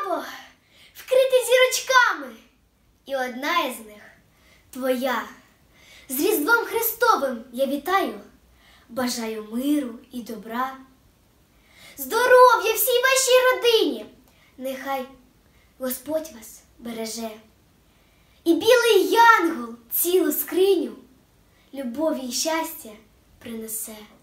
небо вкрите зірочками, і одна із них твоя. З Різдвом Христовим я вітаю, бажаю миру і добра. Здоров'я всій вашій родині, нехай Господь вас береже. І білий янгол цілу скриню любові й щастя принесе.